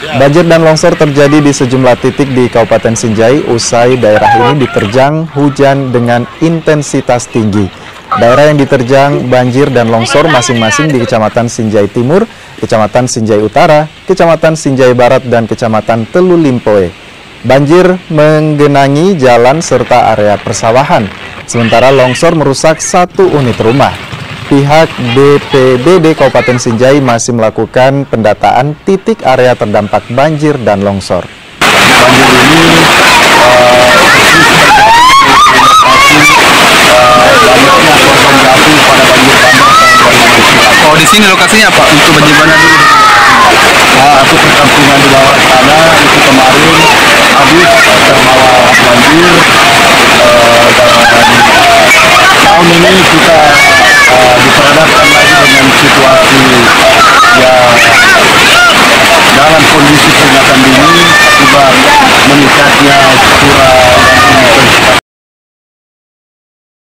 Banjir dan longsor terjadi di sejumlah titik di Kabupaten Sinjai usai daerah ini diterjang hujan dengan intensitas tinggi. Daerah yang diterjang banjir dan longsor masing-masing di Kecamatan Sinjai Timur, Kecamatan Sinjai Utara, Kecamatan Sinjai Barat, dan Kecamatan Telu Limpoe. Banjir menggenangi jalan serta area persawahan, sementara longsor merusak 1 unit rumah. Pihak BPBD Kabupaten Sinjai masih melakukan pendataan titik area terdampak banjir dan longsor. Banjir ini Oh, di sini lokasinya apa untuk banjir bandang dulu? Untuk perkampungan di bawah sana itu kemarin habis terbawa banjir. Tahun ini kita diperhadapkan lagi dengan situasi yang dalam kondisi peringatan dini akibat meningkatnya